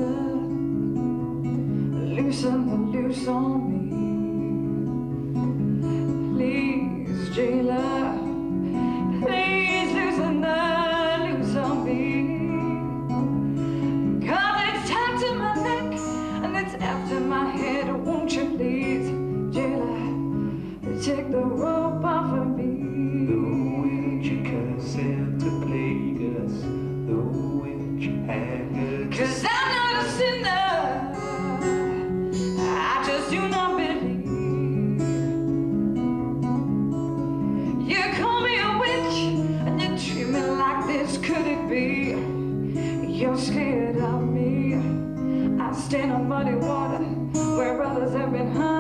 loosen the loose on me. Please, jailer, please loosen the loose on me. 'Cause it's tied to my neck and it's after my head. Won't you please, jailer, take the rope off of me? The witch cursing to plague us, the witch hangers. 'Cause I'm not a sinner, I just do not believe. You call me a witch and you treat me like this. Could it be you're scared of me? I stand on muddy water where brothers have been hung.